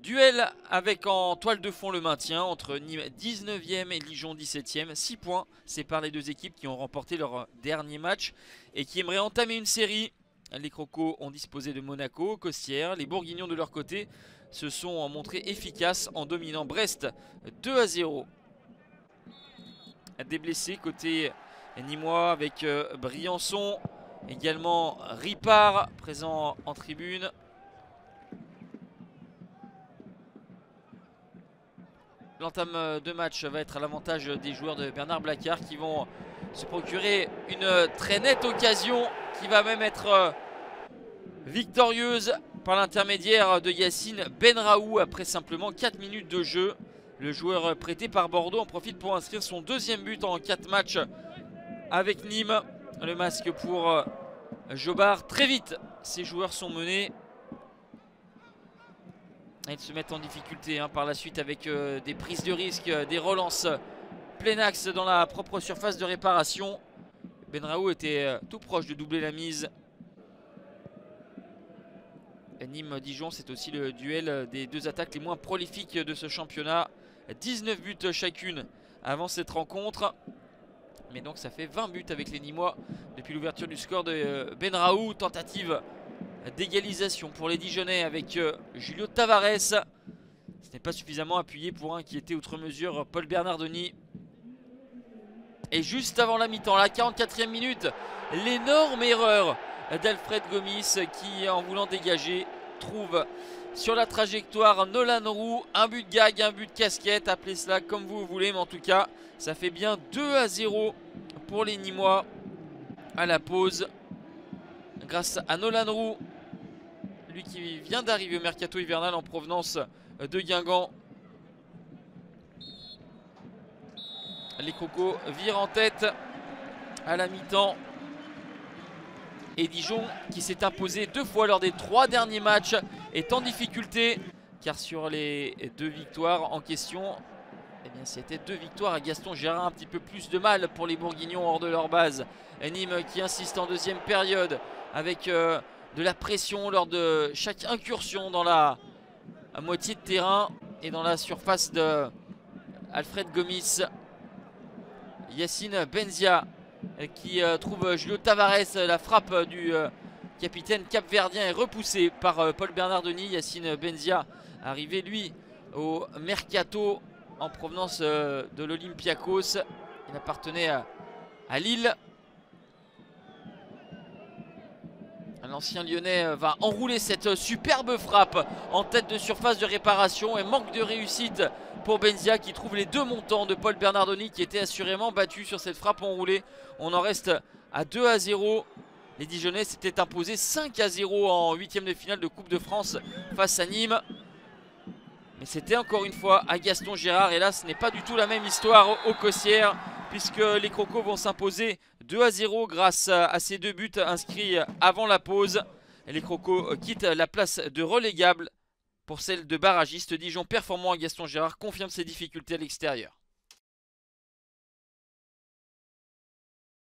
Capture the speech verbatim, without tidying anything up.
Duel avec en toile de fond le maintien entre Nîmes dix-neuvième et Dijon dix-septième. six points séparent les deux équipes qui ont remporté leur dernier match et qui aimeraient entamer une série. Les Crocos ont disposé de Monaco, Costières. Les Bourguignons de leur côté se sont montrés efficaces en dominant Brest deux à zéro. Des blessés côté nîmois avec Briançon, également Ripard présent en tribune. L'entame de match va être à l'avantage des joueurs de Bernard Blacard qui vont se procurer une très nette occasion qui va même être victorieuse par l'intermédiaire de Yacine Benraou après simplement quatre minutes de jeu. Le joueur prêté par Bordeaux en profite pour inscrire son deuxième but en quatre matchs avec Nîmes. Le masque pour Jobard. Très vite, ces joueurs sont menés. Ils se mettent en difficulté hein, par la suite avec euh, des prises de risque, euh, des relances plein axe dans la propre surface de réparation. Benraou était euh, tout proche de doubler la mise. Nîmes-Dijon, c'est aussi le duel des deux attaques les moins prolifiques de ce championnat. dix-neuf buts chacune avant cette rencontre. Mais donc ça fait vingt buts avec les Nîmois depuis l'ouverture du score de euh, Benraou. Tentative d'égalisation pour les Dijonnais avec euh, Julio Tavares. Ce n'est pas suffisamment appuyé pour un qui était outre mesure Paul Bernardoni. Et juste avant la mi-temps, la quarante-quatrième minute, l'énorme erreur d'Alfred Gomis qui, en voulant dégager, trouve sur la trajectoire Nolan Roux. Un but de gag, un but de casquette, appelez cela comme vous voulez, mais en tout cas ça fait bien deux à zéro pour les Nîmois à la pause grâce à Nolan Roux, lui qui vient d'arriver au mercato hivernal en provenance de Guingamp. Les Crocos virent en tête à la mi-temps. Et Dijon, qui s'est imposé deux fois lors des trois derniers matchs, est en difficulté. Car sur les deux victoires en question, eh bien c'était deux victoires à Gaston Gérard. Un petit peu plus de mal pour les Bourguignons hors de leur base. Nîmes qui insiste en deuxième période avec euh, de la pression lors de chaque incursion dans la, la moitié de terrain et dans la surface de Alfred Gomis. Yacine Benzia qui euh, trouve Julio Tavares. La frappe du euh, capitaine capverdien est repoussée par euh, Paul Bernardoni. Yacine Benzia arrivé lui au mercato en provenance euh, de l'Olympiakos. Il appartenait à, à Lille. L'ancien lyonnais va enrouler cette superbe frappe en tête de surface de réparation et manque de réussite pour Benzia qui trouve les deux montants de Paul Bernardoni qui était assurément battu sur cette frappe enroulée. On en reste à deux à zéro. Les Dijonnais s'étaient imposés cinq à zéro en huitième de finale de Coupe de France face à Nîmes. Mais c'était encore une fois à Gaston Gérard et là ce n'est pas du tout la même histoire au Costières puisque les Crocos vont s'imposer deux à zéro grâce à ces deux buts inscrits avant la pause. Et les Crocos quittent la place de relégable pour celle de barragiste. Dijon performant à Gaston Gérard confirme ses difficultés à l'extérieur.